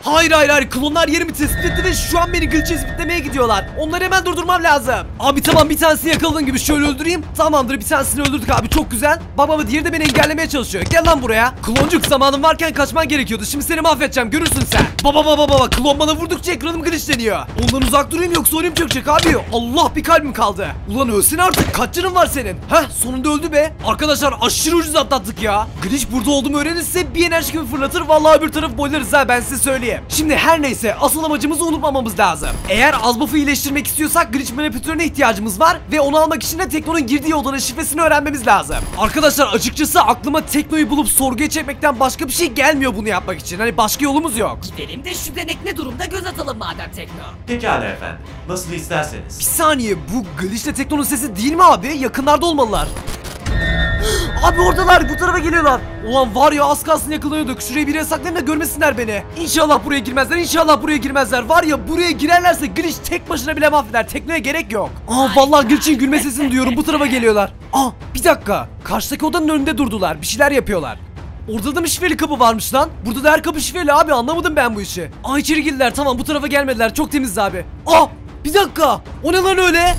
Hayır hayır hayır, klonlar yerimi tespit etti ve şu an beni glitch'e spitlemeye gidiyorlar. Onları hemen durdurmam lazım. Abi tamam, bir tanesini yakaladığım gibi şöyle öldüreyim. Tamamdır, bir tanesini öldürdük abi, çok güzel. Baba diğeri de beni engellemeye çalışıyor. Gel lan buraya. Kloncuk, zamanın varken kaçman gerekiyordu. Şimdi seni mahvedeceğim, görürsün sen. Baba klon bana vurdukça ekranım glitchleniyor. Ondan uzak durayım yoksa oyunum çökecek abi. Allah, bir kalbim kaldı. Ulan ölsün artık, kaç canın var senin? Heh, sonunda öldü be. Arkadaşlar aşırı ucuz atlattık ya. Glitch burada olduğumu öğrenirse bir enerji gibi fırlatır. Vallahi öbür tarafı boylarız ha, ben size söyleyeyim. Şimdi her neyse, asıl amacımızı unutmamamız lazım. Eğer Azbof'u iyileştirmek istiyorsak glitch manipülatörüne ihtiyacımız var ve onu almak için de Tekno'nun girdiği odanın şifresini öğrenmemiz lazım. Arkadaşlar açıkçası aklıma Tekno'yu bulup sorguya çekmekten başka bir şey gelmiyor bunu yapmak için. Hani başka yolumuz yok. Gidelim de şu denek ne durumda göz atalım madem Tekno. Pekala efendim. Nasıl isterseniz. Bir saniye, bu glitch'le Tekno'nun sesi değil mi abi? Yakınlarda olmalılar. Abi oradalar, bu tarafa geliyorlar. Ulan var ya, az kalsın yakalanıyorduk. Şuraya bir yere saklayayım da görmesinler beni. İnşallah buraya girmezler, inşallah buraya girmezler. Var ya, buraya girerlerse glitch tek başına bile mahveder. Tekno'ya gerek yok. Vallahi glitch'in gülme sesini duyuyorum, bu tarafa geliyorlar. Bir dakika, karşıdaki odanın önünde durdular, bir şeyler yapıyorlar. Orada da mı şifreli kapı varmış lan? Burada da her kapı şifreli abi, anlamadım ben bu işi. İçeri girdiler, tamam, bu tarafa gelmediler, çok temiz abi. Bir dakika, o ne lan öyle?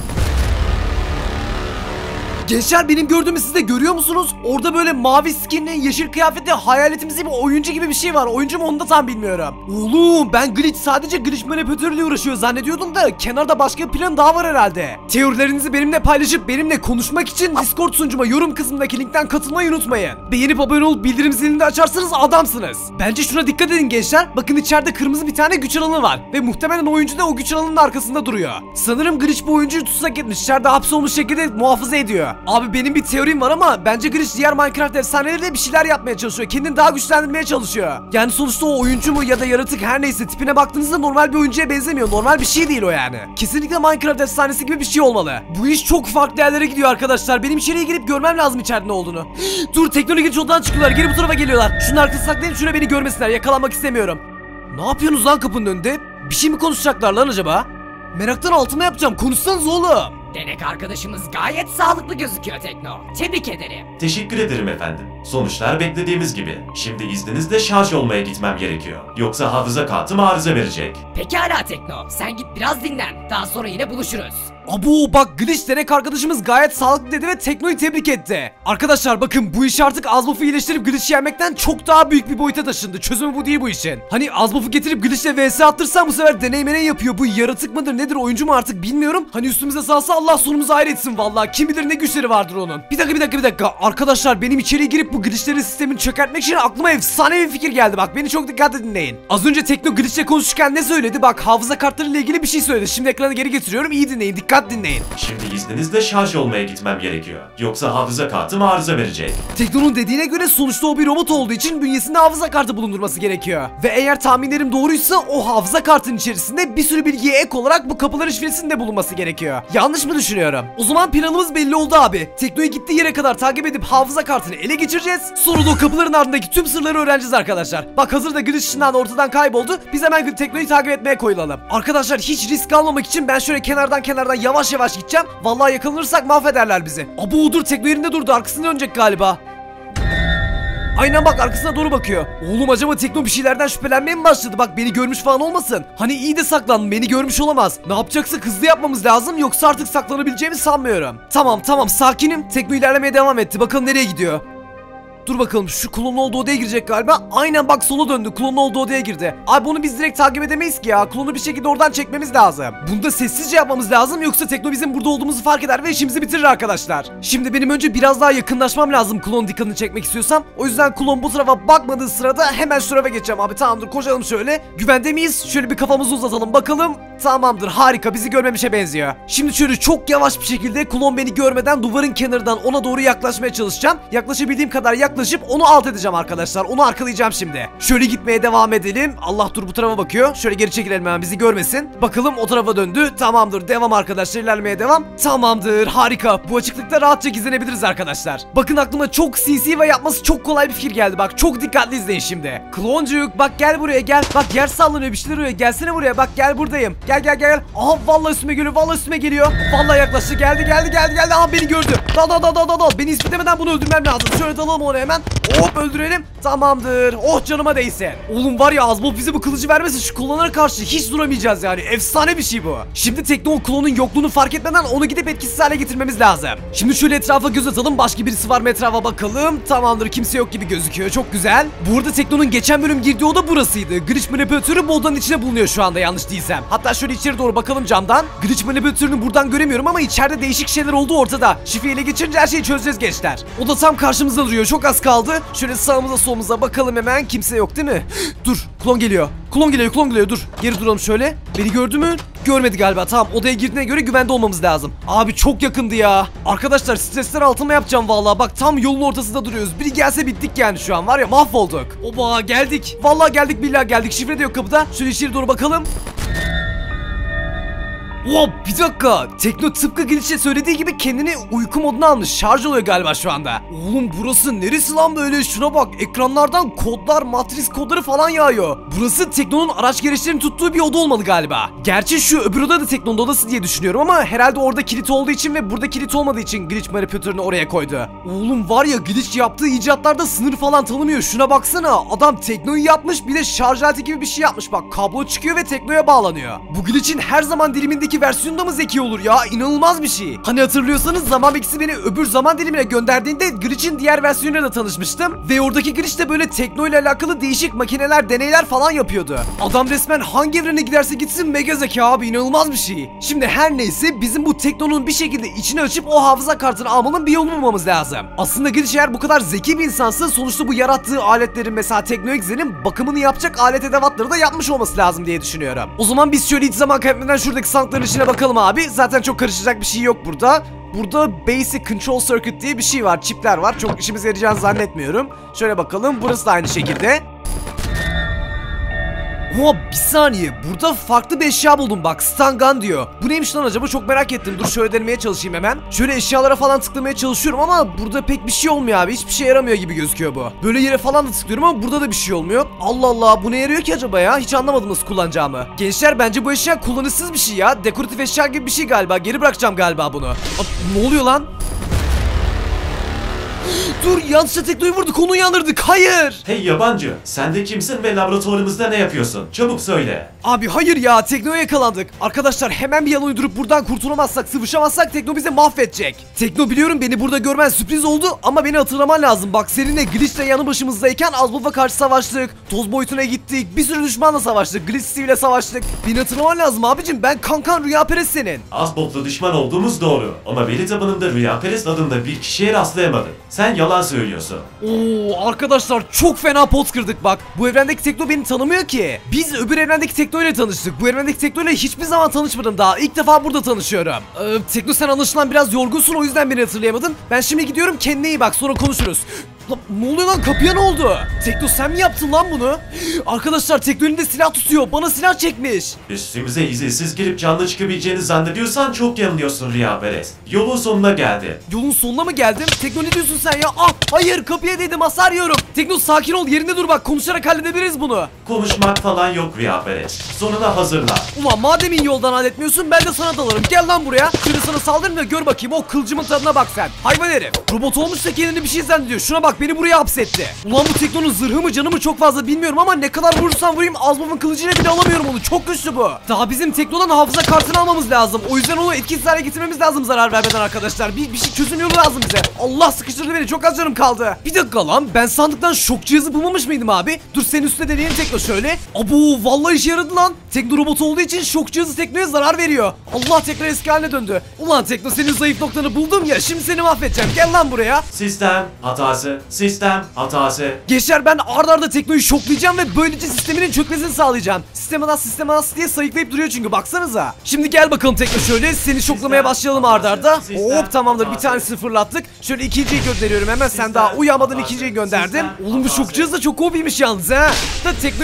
Gençler, benim gördüğümü siz de görüyor musunuz? Orada böyle mavi skinli, yeşil kıyafetli hayaletimsi bir oyuncu gibi bir şey var. Oyuncu mu, onu da tam bilmiyorum. Oğlum, ben glitch sadece glitch manipülatörüyle uğraşıyor zannediyordum da kenarda başka bir plan daha var herhalde. Teorilerinizi benimle paylaşıp benimle konuşmak için Discord sunucuma yorum kısmındaki linkten katılmayı unutmayın. Beğenip abone olup bildirim zilini de açarsanız adamsınız. Bence şuna dikkat edin gençler. Bakın, içeride kırmızı bir tane güç alanı var ve muhtemelen oyuncu da o güç alanının arkasında duruyor. Sanırım glitch bu oyuncuyu tutsak etmiş, içeride hapsolmuş şekilde muhafaza ediyor. Abi benim bir teorim var ama bence glitch diğer Minecraft efsaneleriyle bir şeyler yapmaya çalışıyor. Kendini daha güçlendirmeye çalışıyor. Yani sonuçta o oyuncu mu ya da yaratık, her neyse, tipine baktığınızda normal bir oyuncuya benzemiyor. Normal bir şey değil o yani. Kesinlikle Minecraft efsanesi gibi bir şey olmalı. Bu iş çok farklı yerlere gidiyor arkadaşlar. Benim içeriye girip görmem lazım içeride ne olduğunu. Dur, teknoloji odadan çıkıyorlar. Geri bu tarafa geliyorlar. Şunun arkasına saklayayım, şuraya beni görmesinler. Yakalanmak istemiyorum. Ne yapıyorsunuz lan kapının önünde? Bir şey mi konuşacaklar lan acaba? Meraktan altıma yapacağım. Konuşsanız oğlum. Denek arkadaşımız gayet sağlıklı gözüküyor Tekno. Tebrik ederim. Teşekkür ederim efendim. Sonuçlar beklediğimiz gibi. Şimdi izninizle şarj olmaya gitmem gerekiyor. Yoksa hafıza kartım arıza verecek. Pekala Tekno, sen git biraz dinlen. Daha sonra yine buluşuruz. Bak, glitch denek arkadaşımız gayet sağlıklı dedi ve Tekno'yu tebrik etti. Arkadaşlar bakın, bu iş artık Azbof'u iyileştirip glitch'i yenmekten çok daha büyük bir boyuta taşındı. Çözümü bu değil bu işin. Hani Azbof'u getirip glitch'le vs attırsam bu sefer deney yapıyor. Bu yaratık mıdır nedir, oyuncu mu artık bilmiyorum. Hani üstümüze salsa Allah sonumuzu hayretsin vallahi. Kim bilir ne güçleri vardır onun. Bir dakika. Arkadaşlar, benim içeriye girip bu glitch'lerin sistemini çökertmek için aklıma efsane bir fikir geldi. Bak, beni çok dikkatli dinleyin. Az önce Tekno glitch'le konuşurken ne söyledi? Bak, hafıza kartlarıyla ilgili bir şey söyledi. Şimdi ekranı geri getiriyorum. İyi dinleyin, dikkat dinleyin. Şimdi izninizle şarj olmaya gitmem gerekiyor. Yoksa hafıza kartım arıza verecek. Tekno'nun dediğine göre sonuçta o bir robot olduğu için bünyesinde hafıza kartı bulundurması gerekiyor. Ve eğer tahminlerim doğruysa o hafıza kartının içerisinde bir sürü bilgiye ek olarak bu kapıların şifresinin de bulunması gerekiyor. Yanlış mı düşünüyorum? O zaman planımız belli oldu abi. Tekno'yu gittiği yere kadar takip edip hafıza kartını ele geçireceğiz. Sonra da o kapıların ardındaki tüm sırları öğreneceğiz arkadaşlar. Bak, hazır da glitch ışından ortadan kayboldu. Biz hemen Tekno'yu takip etmeye koyulalım. Arkadaşlar, hiç risk almamak için ben şöyle kenardan yavaş gideceğim. Vallahi yakalanırsak mahvederler bizi. Dur, Tekno yerinde durdu, arkasına dönecek galiba. Aynen bak, arkasına doğru bakıyor. Oğlum, acaba Tekno bir şeylerden şüphelenmeye mi başladı? Bak, beni görmüş falan olmasın. Hani iyi de saklandım, beni görmüş olamaz. Ne yapacaksak hızlı yapmamız lazım, yoksa artık saklanabileceğimi sanmıyorum. Tamam sakinim. Tekno ilerlemeye devam etti. Bakalım nereye gidiyor. Dur bakalım, şu klonun olduğu odaya girecek galiba. Aynen bak, sola döndü, klonun olduğu odaya girdi. Abi bunu biz direkt takip edemeyiz ki ya. Klonu bir şekilde oradan çekmemiz lazım. Bunu da sessizce yapmamız lazım, yoksa Tekno bizim burada olduğumuzu fark eder ve işimizi bitirir arkadaşlar. Şimdi benim önce biraz daha yakınlaşmam lazım klonun dikkatini çekmek istiyorsam. O yüzden klon bu tarafa bakmadığı sırada hemen şu tarafa geçeceğim abi. Tamamdır, koşalım şöyle. Güvende miyiz? Şöyle bir kafamızı uzatalım bakalım. Tamamdır, harika, bizi görmemişe benziyor. Şimdi şöyle çok yavaş bir şekilde klon beni görmeden duvarın kenarından ona doğru yaklaşmaya çalışacağım. Yaklaşabildiğim kadar yaklaşıp onu alt edeceğim arkadaşlar. Onu arkalayacağım şimdi. Şöyle gitmeye devam edelim. Allah, dur, bu tarafa bakıyor. Şöyle geri çekilelim hemen, bizi görmesin. Bakalım, o tarafa döndü. Tamamdır, devam arkadaşlar, ilerlemeye devam. Tamamdır, harika. Bu açıklıkta rahatça gizlenebiliriz arkadaşlar. Bakın, aklıma çok sinsi ve yapması çok kolay bir fikir geldi. Bak, çok dikkatli izleyin şimdi. Kloncuk, bak gel buraya gel. Bak, yer sallanıyor, bir şeyler oluyor. Gelsene buraya, bak gel buradayım. Gel gel gel. Aha vallahi üstüme geliyor. Vallahi üstüme geliyor. Vallahi yaklaştı. Geldi. Aha beni gördü. Dal. Beni istemeden bunu öldürmem lazım. Şöyle dalalım onu hemen. Hop öldürelim. Tamamdır. Oh canıma değsin. Oğlum var ya Azbol bize bu kılıcı vermesin. Şu klonlara karşı hiç duramayacağız yani. Efsane bir şey bu. Şimdi Tekno o klonun yokluğunu fark etmeden onu gidip etkisiz hale getirmemiz lazım. Şimdi şöyle etrafa göz atalım. Başka birisi var mı etrafa bakalım. Tamamdır, kimse yok gibi gözüküyor. Çok güzel. Burada Tekno'nun geçen bölüm girdiği oda burasıydı. Glitch manipülatörü bu odanın içine bulunuyor şu anda yanlış değilsem. Hatta şöyle içeri doğru bakalım camdan. Glitch manipülatörünü buradan göremiyorum ama içeride değişik şeyler olduğu ortada. Şifreyi ele geçirince her şeyi çözeceğiz gençler. O da tam karşımızda duruyor. Çok az kaldı. Şöyle sağımıza solumuza bakalım hemen. Kimse yok değil mi? Dur. Klon geliyor. Klon geliyor. Dur. Geri duralım şöyle. Beni gördü mü? Görmedi galiba. Tamam, odaya girdiğine göre güvende olmamız lazım. Abi çok yakındı ya. Arkadaşlar stresler altıma yapacağım vallahi. Bak tam yolun ortasında duruyoruz. Biri gelse bittik yani şu an var ya, mahvolduk. Oba geldik. Vallahi geldik, billahi geldik. Şifre de yok kapıda. Şöyle içeri doğru bakalım. Hop bir dakika. Tekno tıpkı Glitch'e söylediği gibi kendini uyku moduna almış. Şarj oluyor galiba şu anda. Oğlum burası neresi lan böyle? Şuna bak. Ekranlardan kodlar, matris kodları falan yağıyor. Burası Tekno'nun araç gereçlerini tuttuğu bir oda olmalı galiba. Gerçi şu öbür oda da Tekno'nun odası diye düşünüyorum ama herhalde orada kilit olduğu için ve burada kilit olmadığı için Glitch manipülatörünü oraya koydu. Oğlum var ya, Glitch yaptığı icatlarda sınır falan tanımıyor. Şuna baksana. Adam Tekno'yu yapmış, bir de şarj aleti gibi bir şey yapmış. Bak kablo çıkıyor ve Tekno'ya bağlanıyor. Bu Glitch'in her zaman dilimindeki versiyonda mı zeki olur ya? İnanılmaz bir şey. Hani hatırlıyorsanız zaman bekçisi beni öbür zaman dilimine gönderdiğinde Glitch'in diğer versiyonuyla da tanışmıştım. Ve oradaki Glitch de böyle Tekno ile alakalı değişik makineler, deneyler falan yapıyordu. Adam resmen hangi evrene giderse gitsin mega zeki abi, inanılmaz bir şey. Şimdi her neyse bizim bu Tekno'nun bir şekilde içini açıp o hafıza kartını almanın bir yolunu bulmamız lazım. Aslında Glitch eğer bu kadar zeki bir insansa sonuçta bu yarattığı aletlerin, mesela Tekno Exe'nin bakımını yapacak alet edevatları da yapmış olması lazım diye düşünüyorum. O zaman biz şöyle hiç zaman kaybetmeden şuradaki sandıkların içine bakalım abi. Zaten çok karışacak bir şey yok burada. Burada Basic Control Circuit diye bir şey var. Çipler var. Çok işimize yarayacağını zannetmiyorum. Şöyle bakalım. Burası da aynı şekilde. Oha bir saniye, burada farklı bir eşya buldum bak, stun gun diyor. Bu neymiş lan acaba, çok merak ettim. Dur şöyle denemeye çalışayım hemen. Şöyle eşyalara falan tıklamaya çalışıyorum ama burada pek bir şey olmuyor abi. Hiçbir şey yaramıyor gibi gözüküyor bu. Böyle yere falan da tıklıyorum ama burada da bir şey olmuyor. Allah Allah, bu ne yarıyor ki acaba ya? Hiç anlamadım nasıl kullanacağımı. Gençler bence bu eşya kullanışsız bir şey ya. Dekoratif eşya gibi bir şey galiba. Geri bırakacağım galiba bunu. Ne oluyor lan? Dur, yanlışlıkla Tekno'yu vurduk, onu uyandırdık. Hayır. Hey yabancı, sen de kimsin ve laboratuvarımızda ne yapıyorsun? Çabuk söyle. Abi hayır ya, Tekno'ya yakalandık. Arkadaşlar hemen bir yalan uydurup buradan kurtulamazsak, sıvışamazsak Tekno bizi mahvedecek. Tekno biliyorum beni burada görmen sürpriz oldu ama beni hatırlaman lazım. Bak seninle Glitch'le yanı başımızdayken Azbul'a karşı savaştık. Toz boyutuna gittik. Bir sürü düşmanla savaştık. Glitch Steve ile savaştık. Beni hatırlaman lazım abicim, ben kankan rüyaperest senin. Azbolt'la düşman olduğumuz doğru ama veri tabanında Rüyaperest adında bir kişiye rastlayamadım. Sen yalan söylüyorsun. Oo arkadaşlar çok fena pot kırdık bak. Bu evrendeki Tekno beni tanımıyor ki. Biz öbür evrendeki Tekno ile tanıştık. Bu evrendeki Tekno ile hiçbir zaman tanışmadım daha. İlk defa burada tanışıyorum. Tekno sen anlaşılan biraz yorgunsun, o yüzden beni hatırlayamadın. Ben şimdi gidiyorum, kendine iyi bak, sonra konuşuruz. Lan, ne oluyor lan, kapıya ne oldu? Tekno sen mi yaptın lan bunu? Arkadaşlar Tekno elinde silah tutuyor, bana silah çekmiş. Üstümüze izinsiz girip canlı çıkabileceğini zannediyorsan çok yanılıyorsun Rüyaperest. Yolun sonuna geldi. Yolun sonuna mı geldim? Tekno ne diyorsun sen ya? Ah hayır, kapıya dedim, hasar yiyorum. Tekno sakin ol, yerinde dur bak, konuşarak halledebiliriz bunu. Konuşmak falan yok Rüyaperest. Sonuna hazırlan. Ulan madem yoldan halletmiyorsun, ben de sana dalarım. Gel lan buraya. Şöyle sana saldırın da gör bakayım o kılcımın tadına bak sen. Hayvan herif. Robot olmuş da kendini bir şey zannediyor. Şuna bak, beni buraya hapsetti. Ulan bu Tekno'nun zırhı mı canı mı çok fazla bilmiyorum ama ne kadar vurursam vurayım Azbab'ın kılıcıyla bile alamıyorum onu. Çok güçlü bu. Daha bizim Tekno'dan hafıza kartını almamız lazım. O yüzden onu etkisiz hale getirmemiz lazım zarar vermeden arkadaşlar. Bir şey çözüm yolu lazım bize. Allah sıkıştırdı beni. Çok az canım kaldı. Bir dakika lan. Ben sandıktan şok cihazı bulmamış mıydım abi? Dur senin üstüne deneyelim Tekno şöyle. Abo vallahi işe yaradı lan. Tekno robot olduğu için şok cihazı Tekno'ya zarar veriyor. Allah tekrar eski haline döndü. Ulan Tekno senin zayıf noktanı buldum ya. Şimdi seni mahvedeceğim. Gel lan buraya. Sistem hatası. Sistem hatası. Gençler ben arda arda Tekno'yu şoklayacağım ve böylece sisteminin çökmesini sağlayacağım. Sistem hatası diye sayıklayıp duruyor çünkü baksanıza. Şimdi gel bakalım Tekno şöyle. Seni şoklamaya başlayalım arda arda. Hop tamamdır, bir tanesini fırlattık. Şöyle ikinciyi gönderiyorum hemen. Sen daha uyanmadan ikinciyi gönderdim. Oğlum bu şok cihazı da çok hobiymiş yalnız ha. Da Tekno'ya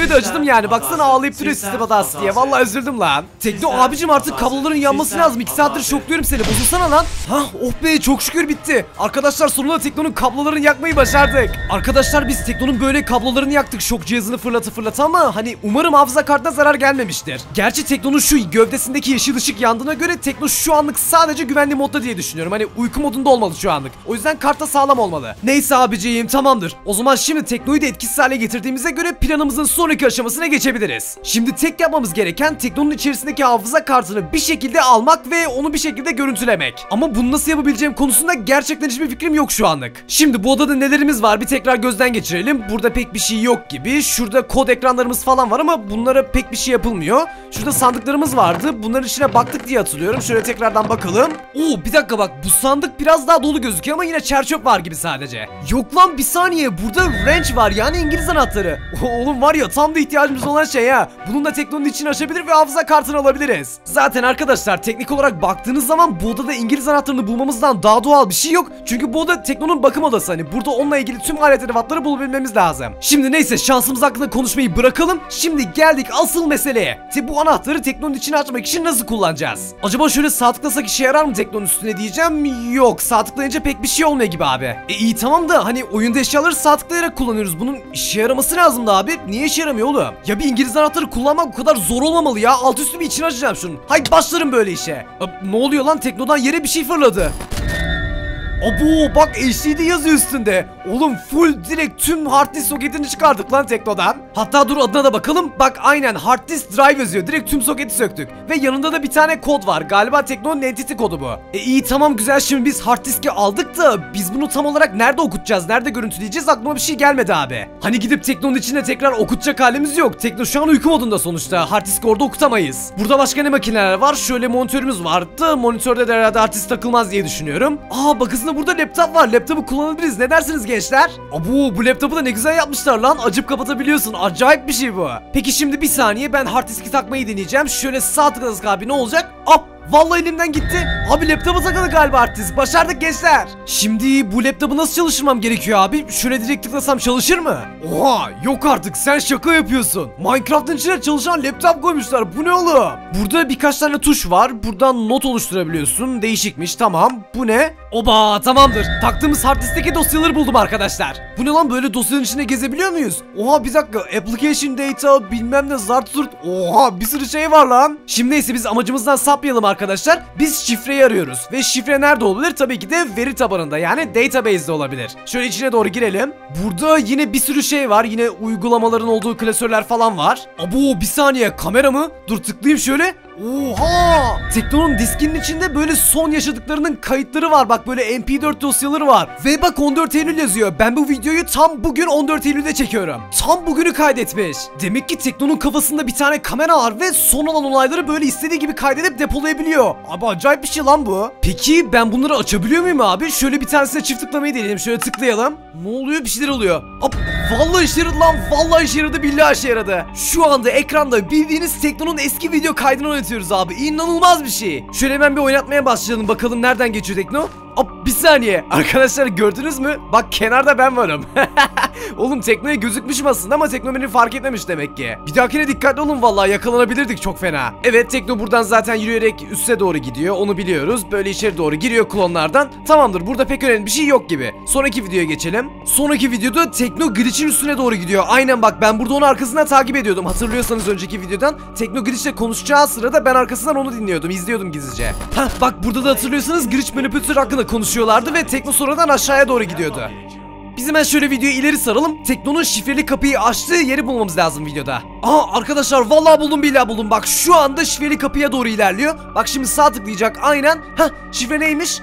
Tekno'ya da acıdım yani. Baksana ağlayıp duruyor sistem hatası diye. Vallahi üzüldüm lan. Tekno abicim artık kabloların yanması lazım. 2 saattir şokluyorum seni. Bozulsana lan. Hah oh be çok şükür bitti. Arkadaşlar sonunda Tekno'nun kablolarını yakmayı başardık. Arkadaşlar biz Tekno'nun böyle kablolarını yaktık. Şok cihazını fırlata ama hani umarım hafıza kartına zarar gelmemiştir. Gerçi Tekno'nun şu gövdesindeki yeşil ışık yandığına göre Tekno şu anlık sadece güvenli modda diye düşünüyorum. Hani uyku modunda olmalı şu anlık. O yüzden kartta sağlam olmalı. Neyse abiciğim tamamdır. O zaman şimdi Tekno'yu da etkisiz hale getirdiğimize göre planımızın sonraki aşamasına geçebiliriz. Şimdi tek yapmamız gereken Tekno'nun içerisindeki hafıza kartını bir şekilde almak ve onu bir şekilde görüntülemek. Ama bunu nasıl yapabileceğim konusunda gerçekten hiçbir fikrim yok şu anlık. Şimdi bu odada nelerimiz var bir tekrar gözden geçirelim. Burada pek bir şey yok gibi. Şurada kod ekranlarımız falan var ama bunlara pek bir şey yapılmıyor. Şurada sandıklarımız vardı. Bunların içine baktık diye hatırlıyorum. Şöyle tekrardan bakalım. Oo bir dakika bak bu sandık biraz daha dolu gözüküyor ama yine çerçöp var gibi sadece. Yok lan bir saniye burada wrench var yani İngiliz anahtarı. Oğlum var ya tam da ihtiyacımız olan şey ha. Bunun da Tekno'nun içini açabilir ve hafıza kartını alabiliriz. Zaten arkadaşlar teknik olarak baktığınız zaman bu odada İngiliz anahtarını bulmamızdan daha doğal bir şey yok. Çünkü bu oda Tekno'nun bakım odası hani burada onunla ilgili tüm alet edevatları bulabilmemiz lazım. Şimdi neyse şansımız hakkında konuşmayı bırakalım. Şimdi geldik asıl meseleye. Bu anahtarı Tekno'nun içini açmak için nasıl kullanacağız? Acaba şöyle sağ tıklasak işe yarar mı Tekno'nun üstüne diyeceğim. Yok sağ tıklayınca pek bir şey olmuyor gibi abi. İyi tamam da hani oyunda eşyaları sağ tıklayarak kullanıyoruz. Bunun işe yaraması lazımdı abi. Niye işe yaramıyor oğlum? Ya bir İngiliz anahtarı kullanmak bu kadar zor olmamalı ya. Alt üstü bir içini açacağım şunun. Haydi başlarım böyle işe. Ne oluyor lan Tekno'dan yere bir şey fırladı. Abo bak HDD yazıyor üstünde. Oğlum full direkt tüm hard disk soketini çıkardık lan Tekno'dan. Hatta dur adına da bakalım. Bak aynen hard disk drive yazıyor. Direkt tüm soketi söktük. Ve yanında da bir tane kod var. Galiba Tekno'nun entity kodu bu. İyi tamam güzel şimdi biz hard diski aldık da biz bunu tam olarak nerede okutacağız? Nerede görüntüleyeceğiz? Aklıma bir şey gelmedi abi. Hani gidip Tekno'nun içine tekrar okutacak halimiz yok. Tekno şu an uyku modunda sonuçta. Hard diski orada okutamayız. Burada başka ne makineler var? Şöyle monitörümüz vardı. Monitörde de herhalde hard disk takılmaz diye düşünüyorum. Aa bak aslında burada laptop var. Laptopu kullanabiliriz. Ne dersiniz gençler? Abo bu laptopu da ne güzel yapmışlar lan. Açıp kapatabiliyorsun. Acayip bir şey bu. Peki şimdi bir saniye ben hard diski takmayı deneyeceğim. Şöyle sağ tıkladık abi ne olacak? Hop. Vallahi elimden gitti. Abi laptopa takılı galiba hard disk. Başardık gençler. Şimdi bu laptopu nasıl çalıştırmam gerekiyor abi? Şöyle direkt tıklasam çalışır mı? Oha yok artık sen şaka yapıyorsun. Minecraft'ın içine çalışan laptop koymuşlar. Bu ne oğlum? Burada birkaç tane tuş var. Buradan not oluşturabiliyorsun. Değişikmiş tamam. Bu ne? Oba tamamdır. Taktığımız hard diskteki dosyaları buldum arkadaşlar. Bu ne lan böyle dosyanın içinde gezebiliyor muyuz? Oha bir dakika. Application data bilmem ne zart zurt. Oha bir sürü şey var lan. Şimdi neyse biz amacımızdan sapmayalım arkadaşlar. Biz şifreyi arıyoruz. Ve şifre nerede olabilir? Tabii ki de veri tabanında yani database'de olabilir. Şöyle içine doğru girelim. Burada yine bir sürü şey var. Yine uygulamaların olduğu klasörler falan var. Abo bir saniye kamera mı? Dur tıklayayım şöyle. Oha! Tekno'nun diskinin içinde böyle son yaşadıklarının kayıtları var. Bak böyle MP4 dosyaları var. Ve bak 14 Eylül yazıyor. Ben bu videoyu tam bugün 14 Eylül'de çekiyorum. Tam bugünü kaydetmiş. Demek ki Tekno'nun kafasında bir tane kamera var ve son olan olayları böyle istediği gibi kaydedip depolayabiliyor. Abi acayip bir şey lan bu. Peki ben bunları açabiliyor muyum abi? Şöyle bir tanesine çift tıklamayı deneyelim. Şöyle tıklayalım. Ne oluyor? Bir şeyler oluyor. Vallahi işe yaradı lan. Vallahi işe yaradı. Billahi işe yaradı. Şu anda ekranda bildiğiniz Tekno'nun eski video kaydını oynatıyoruz abi. İnanılmaz bir şey. Şöyle hemen bir oynatmaya başlayalım. Bakalım nereden geçiyor Tekno? Bir saniye. Arkadaşlar gördünüz mü? Bak kenarda ben varım. Oğlum Tekno'ya gözükmüşüm aslında ama Tekno beni fark etmemiş demek ki. Bir dahakine dikkatli olun vallahi yakalanabilirdik çok fena. Evet Tekno buradan zaten yürüyerek üste doğru gidiyor. Onu biliyoruz. Böyle içeri doğru giriyor klonlardan. Tamamdır burada pek önemli bir şey yok gibi. Sonraki videoya geçelim. Sonraki videoda Tekno glitch'in üstüne doğru gidiyor. Aynen bak ben burada onu arkasından takip ediyordum. Hatırlıyorsanız önceki videodan Tekno glitch'le konuşacağı sırada ben arkasından onu dinliyordum. İzliyordum gizlice. Bak burada da hatırlıyorsanız glitch manipülatör hakkında konuşuyorlardı ve Tekno sonradan aşağıya doğru gidiyordu. Biz hemen şöyle videoyu ileri saralım. Tekno'nun şifreli kapıyı açtığı yeri bulmamız lazım videoda. Arkadaşlar vallahi buldum billahi buldum. Bak şu anda şifreli kapıya doğru ilerliyor. Bak şimdi sağ tıklayacak aynen. Şifre neymiş?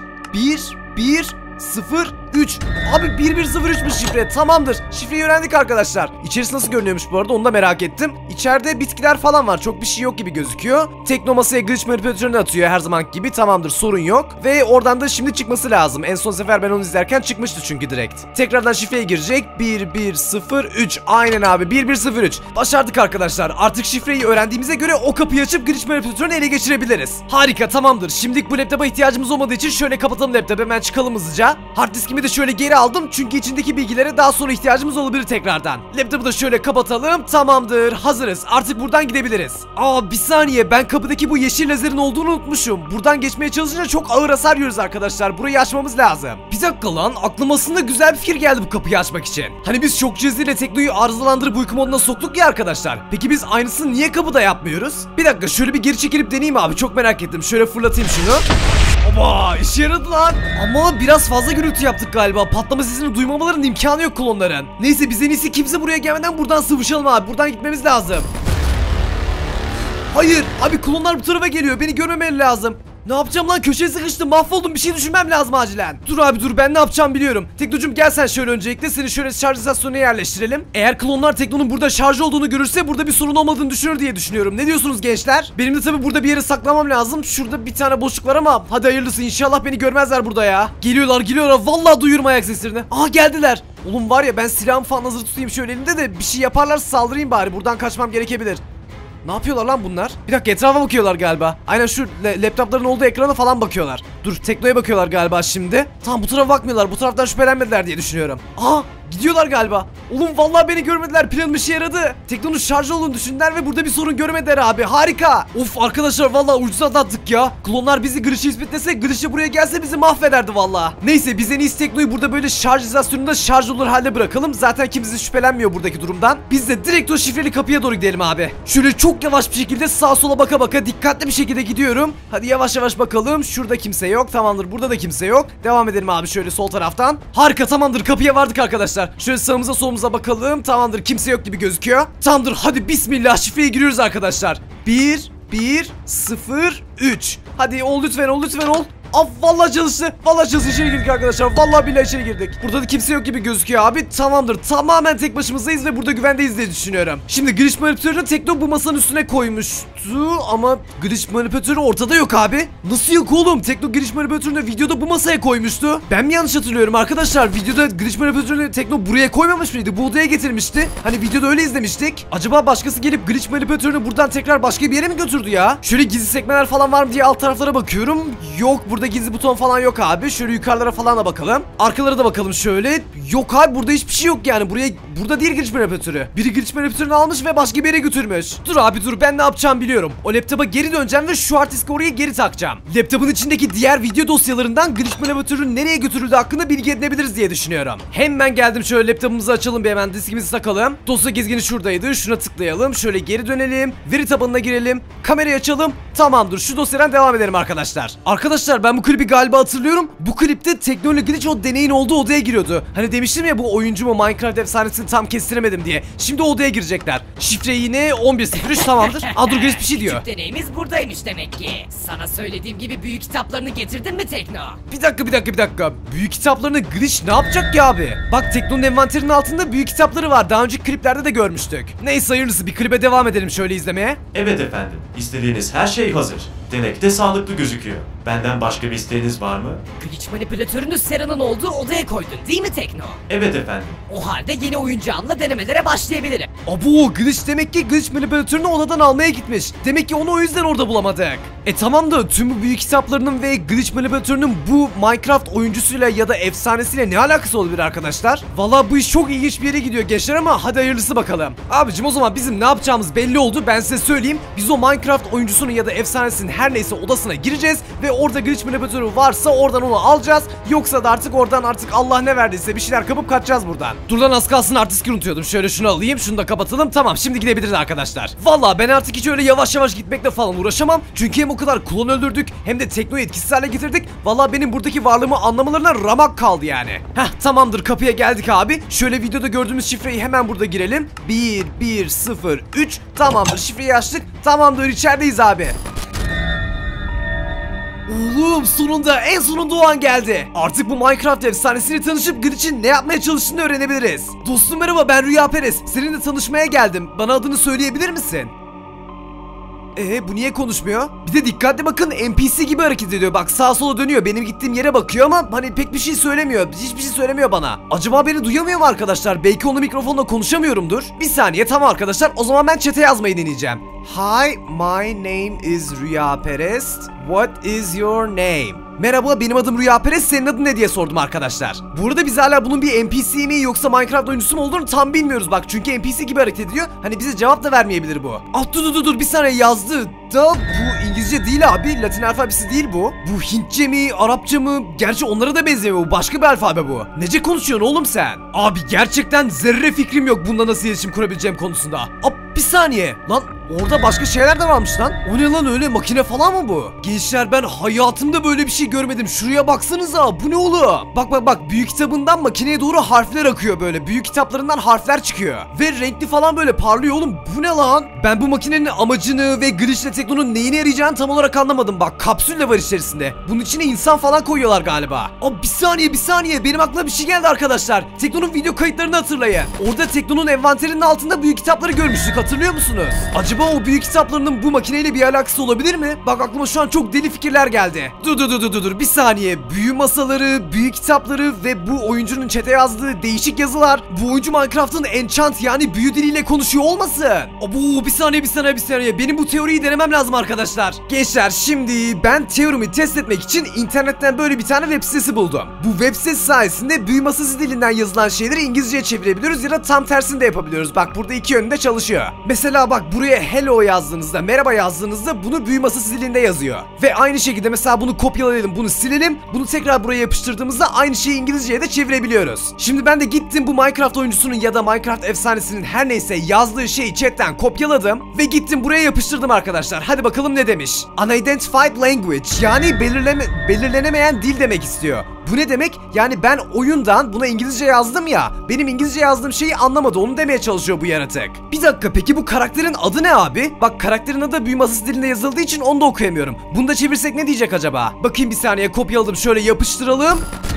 1103. Abi 1103'müş şifre. Tamamdır. Şifreyi öğrendik arkadaşlar. İçerisi nasıl görünüyormuş bu arada onu da merak ettim. İçeride bitkiler falan var. Çok bir şey yok gibi gözüküyor. Tekno masaya glitch manipülatörünü atıyor her zaman gibi. Tamamdır sorun yok. Ve oradan da şimdi çıkması lazım. En son sefer ben onu izlerken çıkmıştı çünkü direkt. Tekrardan şifreye girecek. 1103. Aynen abi 1103. Başardık arkadaşlar. Artık şifreyi öğrendiğimize göre o kapıyı açıp glitch manipülatörünü ele geçirebiliriz. Harika tamamdır. Şimdilik bu laptopa ihtiyacımız olmadığı için şöyle kapatalım laptopu. Hemen çıkalım hızlıca. Hard diskimi Laptopu da şöyle geri aldım çünkü içindeki bilgilere daha sonra ihtiyacımız olabilir tekrardan. Laptopu da şöyle kapatalım. Tamamdır, hazırız. Artık buradan gidebiliriz. Aa, bir saniye, ben kapıdaki bu yeşil lazerin olduğunu unutmuşum. Buradan geçmeye çalışınca çok ağır hasar yiyoruz arkadaşlar. Burayı açmamız lazım. Bir dakika lan, aklıma aslında güzel bir fikir geldi bu kapıyı açmak için. Hani biz şok cihazıyla Tekno'yu arızalandırıp uyku moduna soktuk ya arkadaşlar. Peki biz aynısını niye kapıda yapmıyoruz? Bir dakika, şöyle bir geri çekilip deneyeyim abi, çok merak ettim. Şöyle fırlatayım şunu. Oba, işe yaradı lan. Ama biraz fazla gürültü yaptık galiba. Patlama sesini duymamaların imkanı yok klonların. Neyse, biz en iyisi kimse buraya gelmeden buradan sıvışalım abi. Buradan gitmemiz lazım. Hayır abi, klonlar bu tarafa geliyor. Beni görmemeleri lazım. Ne yapacağım lan, köşeye sıkıştım, mahvoldum, bir şey düşünmem lazım acilen. Dur abi dur, ben ne yapacağım biliyorum. Teknocuğum gel sen şöyle, öncelikle seni şöyle şarj istasyonuna yerleştirelim. Eğer klonlar Tekno'nun burada şarj olduğunu görürse burada bir sorun olmadığını düşünür diye düşünüyorum. Ne diyorsunuz gençler? Benim de tabi burada bir yere saklamam lazım. Şurada bir tane boşluk var ama hadi hayırlısı, inşallah beni görmezler burada ya. Geliyorlar vallahi duyuyorum ayak seslerini. Aha, geldiler. Oğlum var ya, ben silahımı falan hazır tutayım şöyle elimde de bir şey yaparlarsa saldırayım bari, buradan kaçmam gerekebilir. Ne yapıyorlar lan bunlar? Bir dakika, etrafa bakıyorlar galiba. Aynen şu laptopların olduğu ekrana falan bakıyorlar. Dur, Tekno'ya bakıyorlar galiba şimdi. Tamam, bu tarafa bakmıyorlar. Bu taraftan şüphelenmediler diye düşünüyorum. Aha, gidiyorlar galiba. Oğlum vallahi beni görmediler. Planım işe yaradı. Tekno'nun şarj olduğunu düşündüler ve burada bir sorun görmediler abi. Harika. Of arkadaşlar, vallahi ucuz atlattık ya. Klonlar bizi Glitch'i ispetlese, Glitch buraya gelse bizi mahvederdi vallahi. Neyse, biz en iyisi Tekno'yu burada böyle şarj istasyonunda şarj olur halde bırakalım. Zaten kimse şüphelenmiyor buradaki durumdan. Biz de direkt o şifreli kapıya doğru gidelim abi. Şöyle çok yavaş bir şekilde sağa sola baka baka dikkatli bir şekilde gidiyorum. Hadi yavaş yavaş bakalım. Şurada kimse yok. Tamamdır, burada da kimse yok. Devam edelim abi şöyle sol taraftan. Harika, tamamdır, kapıya vardık arkadaşlar. Şöyle sağımıza solumuza bakalım. Tamamdır, kimse yok gibi gözüküyor. Tamamdır, hadi bismillah, şifreye giriyoruz arkadaşlar. 1 1 0 3. Hadi ol lütfen, ol lütfen, ol. Vallahi çalıştı. Vallahi çalıştı, içeri girdik arkadaşlar. Vallahi billahi içeri girdik. Burada da kimse yok gibi gözüküyor abi. Tamamdır. Tamamen tek başımızdayız ve burada güvendeyiz diye düşünüyorum. Şimdi glitch manipülatörünü Tekno bu masanın üstüne koymuştu ama glitch manipülatörü ortada yok abi. Nasıl yok oğlum? Tekno glitch manipülatörünü videoda bu masaya koymuştu. Ben mi yanlış hatırlıyorum arkadaşlar? Videoda glitch manipülatörünü Tekno buraya koymamış mıydı? Bu odaya getirmişti. Hani videoda öyle izlemiştik. Acaba başkası gelip glitch manipülatörünü buradan tekrar başka bir yere mi götürdü ya? Şöyle gizli sekmeler falan var mı diye alt taraflara bakıyorum. Yok, burada gizli buton falan yok abi. Şöyle yukarılara falan da bakalım. Arkalara da bakalım şöyle. Yok abi, burada hiçbir şey yok yani. Burada değil glitch manipülatörü. Biri glitch manipülatörünü almış ve başka bir yere götürmüş. Dur abi dur, ben ne yapacağım biliyorum. O laptopa geri döneceğim ve şu hard diski oraya geri takacağım. Laptopun içindeki diğer video dosyalarından glitch manipülatörün nereye götürüldüğü hakkında bilgi edinebiliriz diye düşünüyorum. Hemen geldim, şöyle laptopumuzu açalım bir, hemen diskimizi takalım. Dosya gezgini şuradaydı. Şuna tıklayalım. Şöyle geri dönelim. Veri tabanına girelim. Kamerayı açalım. Tamamdır. Şu dosyadan devam edelim arkadaşlar. Arkadaşlar, ben bu klibi galiba hatırlıyorum. Bu klipte Tekno ile Glitch o deneyin olduğu odaya giriyordu. Hani demiştim ya, bu oyuncu mu Minecraft efsanesini tam kestiremedim diye. Şimdi o odaya girecekler. Şifre yine 1103, tamamdır. Dur, Glitch bir şey diyor. Küçük deneyimiz buradaymış demek ki. Sana söylediğim gibi büyük kitaplarını getirdin mi Tekno? Bir dakika. Büyük kitaplarını Glitch ne yapacak ya abi? Bak, Tekno'nun envanterinin altında büyük kitapları var. Daha önceki kliplerde de görmüştük. Neyse, hayırlısı, bir klibe devam edelim şöyle izlemeye. Evet efendim, istediğiniz her şey hazır. Denekte sağlıklı gözüküyor. Benden başka bir isteğiniz var mı? Glitch manipülatörünü Sera'nın olduğu odaya koydun değil mi Tekno? Evet efendim. O halde yeni oyuncağımla denemelere başlayabilirim. Abo, Glitch demek ki Glitch manipülatörünü odadan almaya gitmiş. Demek ki onu o yüzden orada bulamadık. Tamam da tüm bu büyük kitaplarının ve Glitch manipülatörünün bu Minecraft oyuncusuyla ya da efsanesiyle ne alakası olabilir arkadaşlar? Vallahi bu iş çok ilginç bir yere gidiyor gençler ama hadi hayırlısı bakalım. Abicim, o zaman bizim ne yapacağımız belli oldu, ben size söyleyeyim. Biz o Minecraft oyuncusunun ya da efsanesinin her neyse odasına gireceğiz ve orada glitch manipülatörü varsa oradan onu alacağız. Yoksa da oradan Allah ne verdiyse bir şeyler kapıp kaçacağız buradan. Dur lan, az kalsın artist unutuyordum. Şöyle şunu alayım, şunu da kapatalım. Tamam, şimdi gidebiliriz arkadaşlar. Vallahi ben artık hiç öyle yavaş yavaş gitmekle falan uğraşamam. Çünkü hem o kadar klon öldürdük hem de Tekno'yu etkisiz hale getirdik. Vallahi benim buradaki varlığımı anlamalarına ramak kaldı yani. Tamamdır, kapıya geldik abi. Şöyle videoda gördüğümüz şifreyi hemen burada girelim. 1103. Tamamdır, şifreyi açtık. Tamamdır, içerideyiz abi. Oğlum, sonunda, en sonunda o an geldi. Artık bu Minecraft efsanesiyle tanışıp Glitch'in ne yapmaya çalıştığını öğrenebiliriz. Dostum merhaba, ben Rüya Perez. Seninle tanışmaya geldim. Bana adını söyleyebilir misin? Bu niye konuşmuyor? Bir de dikkatli bakın, NPC gibi hareket ediyor. Bak, sağa sola dönüyor. Benim gittiğim yere bakıyor ama hani pek bir şey söylemiyor. Hiçbir şey söylemiyor bana. Acaba beni duyamıyor mu arkadaşlar? Belki onu mikrofonla konuşamıyorumdur. Bir saniye, tamam arkadaşlar. O zaman ben chat'e yazmayı deneyeceğim. Hi, my name is Rüya Perez. What is your name? Merhaba, benim adım Rüya Perez, senin adın ne diye sordum arkadaşlar. Burada biz hala bunun bir NPC mi yoksa Minecraft oyuncusu mu olduğunu tam bilmiyoruz bak. Çünkü NPC gibi hareket ediyor. Hani bize cevap da vermeyebilir bu. Ah dur bir saniye, yazdı. Da bu İngilizce değil abi. Latin alfabesi değil bu. Bu Hintçe mi, Arapça mı? Gerçi onlara da benziyor. Bu başka bir alfabe bu. Nece konuşuyorsun oğlum sen? Abi gerçekten zerre fikrim yok bunda nasıl iletişim kurabileceğim konusunda. Bir saniye. Lan orada başka şeyler de varmış lan. O ne lan öyle, makine falan mı bu? Gençler ben hayatımda böyle bir şey görmedim. Şuraya baksanıza, bu ne oğlum? Bak büyük kitabından makineye doğru harfler akıyor böyle. Büyük kitaplarından harfler çıkıyor. Ve renkli falan böyle parlıyor oğlum. Bu ne lan? Ben bu makinenin amacını ve Glitch'le Tekno'nun neyine yarayacağını tam olarak anlamadım. Bak kapsül de var içerisinde. Bunun içine insan falan koyuyorlar galiba. Bir saniye benim aklıma bir şey geldi arkadaşlar. Tekno'nun video kayıtlarını hatırlayın. Orada Tekno'nun envanterinin altında büyük kitapları görmüştük, hatırlıyor musunuz? Acaba o büyük kitaplarının bu makineyle bir alakası olabilir mi? Bak aklıma şu an çok deli fikirler geldi. Dur bir saniye. Büyü masaları, büyük kitapları ve bu oyuncunun chat'e yazdığı değişik yazılar bu oyuncu Minecraft'ın enchant yani büyü diliyle konuşuyor olmasın? Bir saniye. Benim bu teoriyi denemem lazım arkadaşlar. Gençler şimdi ben teorimi test etmek için internetten böyle bir tane web sitesi buldum. Bu web sitesi sayesinde büyü masası dilinden yazılan şeyleri İngilizceye çevirebiliyoruz ya da tam tersini de yapabiliyoruz. Bak burada iki yönde çalışıyor. Mesela bak buraya hello yazdığınızda, merhaba yazdığınızda bunu büyü masası dilinde yazıyor. Ve aynı şekilde mesela bunu kopyalayalım, bunu silelim, bunu tekrar buraya yapıştırdığımızda aynı şeyi İngilizceye de çevirebiliyoruz. Şimdi ben de gittim bu Minecraft oyuncusunun ya da Minecraft efsanesinin her neyse yazdığı şeyi chatten kopyaladım ve gittim buraya yapıştırdım arkadaşlar. Hadi bakalım ne demiş? Unidentified language yani belirlenemeyen dil demek istiyor. Bu ne demek? Yani ben oyundan buna İngilizce yazdım ya, benim İngilizce yazdığım şeyi anlamadı, onu demeye çalışıyor bu yaratık. Bir dakika, peki bu karakterin adı ne abi? Bak karakterin adı büyü masası dilinde yazıldığı için onu da okuyamıyorum. Bunu da çevirsek ne diyecek acaba? Bakayım bir saniye, kopyaladım, şöyle yapıştıralım.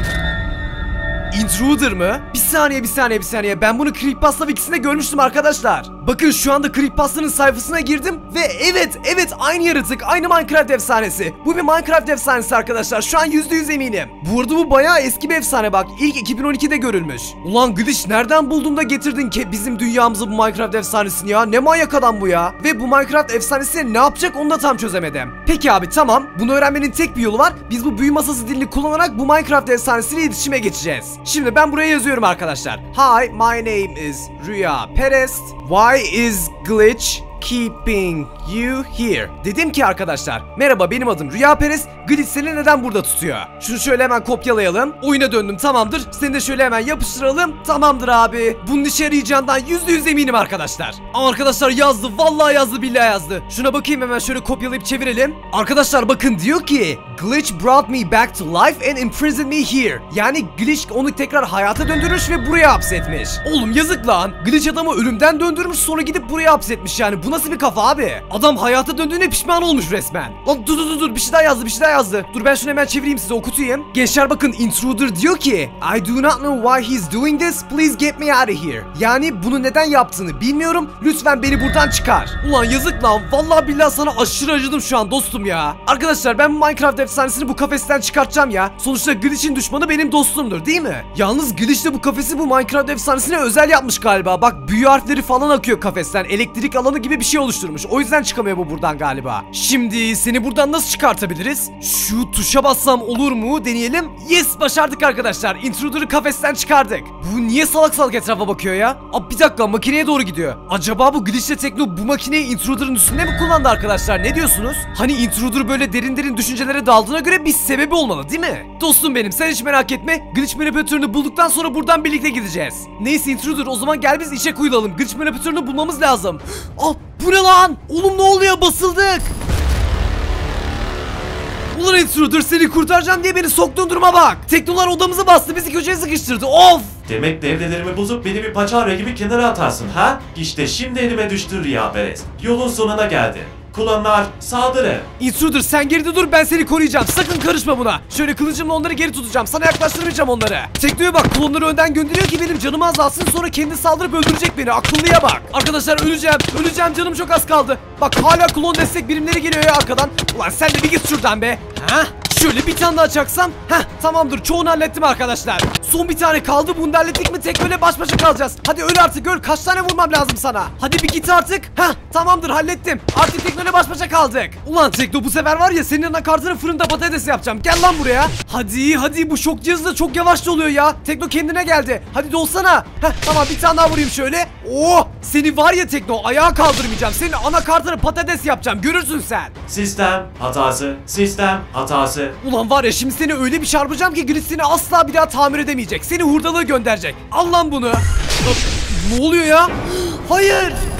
Intruder mı? Bir saniye. Ben bunu Creepypasta wikisinde görmüştüm arkadaşlar. Bakın şu anda Creepypasta'nın sayfasına girdim ve evet aynı yaratık, aynı Minecraft efsanesi. Bu bir Minecraft efsanesi arkadaşlar. Şu an %100 eminim. Bu arada bu bayağı eski bir efsane bak. İlk 2012'de görülmüş. Ulan Glitch nereden buldun da getirdin ki bizim dünyamıza bu Minecraft efsanesini ya? Ne manyak adam bu ya? Ve bu Minecraft efsanesi ne yapacak onu da tam çözemedim. Peki abi tamam. Bunu öğrenmenin tek bir yolu var. Biz bu büyü masası dilini kullanarak bu Minecraft efsanesiyle iletişime geçeceğiz. Şimdi ben buraya yazıyorum arkadaşlar. Hi, my name is Rüya Perez. Why is Glitch keeping you here? Dedim ki arkadaşlar, merhaba benim adım Rüya Perez, Glitch seni neden burada tutuyor? Şunu şöyle hemen kopyalayalım. Oyuna döndüm, tamamdır. Seni de şöyle hemen yapıştıralım. Tamamdır abi. Bunun işe yarayacağından %100 eminim arkadaşlar. Ama arkadaşlar yazdı, vallahi yazdı, billahi yazdı. Şuna bakayım hemen, şöyle kopyalayıp çevirelim. Arkadaşlar bakın diyor ki Glitch brought me back to life and imprisoned me here. Yani Glitch onu tekrar hayata döndürmüş ve buraya hapsetmiş. Oğlum yazık lan. Glitch adamı ölümden döndürmüş, sonra gidip buraya hapsetmiş yani. Bu nasıl bir kafa abi? Adam hayata döndüğüne pişman olmuş resmen. Lan dur bir şey daha yazdı. Dur ben şunu hemen çevireyim, size okutayım. Gençler bakın, Intruder diyor ki I do not know why he's doing this, please get me out of here. Yani bunu neden yaptığını bilmiyorum, lütfen beni buradan çıkar. Ulan yazık lan, vallahi billahi sana aşırı acıdım şu an dostum ya. Arkadaşlar ben bu Minecraft efsanesini bu kafesten çıkartacağım ya. Sonuçta Glitch'in düşmanı benim dostumdur değil mi? Yalnız Glitch de bu kafesi bu Minecraft efsanesine özel yapmış galiba. Bak büyü harfleri falan akıyor kafesten, elektrik alanı gibi bir şey oluşturmuş. O yüzden çıkamıyor bu buradan galiba. Şimdi seni buradan nasıl çıkartabiliriz? Şu tuşa bassam olur mu? Deneyelim. Yes, başardık arkadaşlar. Intruder'ı kafesten çıkardık. Bu niye salak etrafa bakıyor ya? Bir dakika, makineye doğru gidiyor. Acaba bu Glitch'le Tekno bu makineyi Intruder'ın üstünde mi kullandı arkadaşlar? Ne diyorsunuz? Hani Intruder böyle derin düşüncelere daldığına göre bir sebebi olmalı değil mi? Dostum benim, sen hiç merak etme. Glitch manipülatörünü bulduktan sonra buradan birlikte gideceğiz. Neyse Intruder, o zaman gel biz işe koyulalım. Glitch manipülatörünü bulmamız lazım. Bu ne lan? Oğlum ne oluyor? Basıldık. Ulan Intruder, seni kurtaracağım diye beni soktuğun duruma bak. Teknolar odamızı bastı, bizi köşeye sıkıştırdı. Of! Demek devrelerimi bozup beni bir paçavra gibi kenara atarsın ha? İşte şimdi elime düştü Rüya Perez. Yolun sonuna geldi. Klonlar saldırı. Intruder sen geride dur, ben seni koruyacağım. Sakın karışma buna. Şöyle kılıcımla onları geri tutacağım. Sana yaklaştırmayacağım onları. Teknoya bak, klonları önden gönderiyor ki benim canımı azalsın, sonra kendi saldırıp öldürecek beni. Akıllıya bak. Arkadaşlar öleceğim, canım çok az kaldı. Bak hala klon destek birimleri geliyor ya arkadan. Ulan sen de bir git şuradan be. Ha? Şöyle bir tane daha çaksam. Heh, tamamdır, çoğunu hallettim arkadaşlar. Son bir tane kaldı, bunu da hallettik mi Tekno'yla baş başa kalacağız. Hadi öl artık, öl. Kaç tane vurmam lazım sana? Hadi bir git artık. Heh, tamamdır, hallettim. Artık Tekno'yla baş başa kaldık. Ulan Tekno, bu sefer var ya senin anakartını fırında patates yapacağım. Gel lan buraya. Hadi bu şok cihazı da çok yavaş doluyor ya. Tekno kendine geldi. Hadi dolsana. Heh, tamam, bir tane daha vurayım şöyle. Oh, seni var ya Tekno, ayağa kaldırmayacağım. Senin anakartını patates yapacağım, görürsün sen. Sistem hatası, sistem hatası. Ulan var ya, şimdi seni öyle bir çarpacağım ki Grid seni asla bir daha tamir edemeyecek. Seni hurdalığa gönderecek. Al lan bunu. Ne oluyor ya? Hayır.